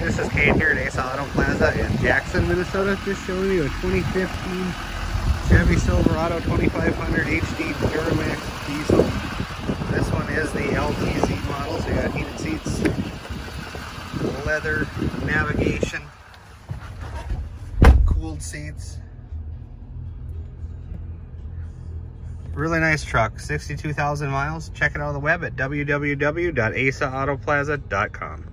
this is Kate here at Asa Auto Plaza in Jackson, Minnesota. Just showing you a 2015 Chevy Silverado 2500 HD Duramax diesel. This one is the LTZ model, so you got heated seats, leather navigation, cooled seats. Really nice truck, 62,000 miles. Check it out on the web at www.asaaautoplaza.com.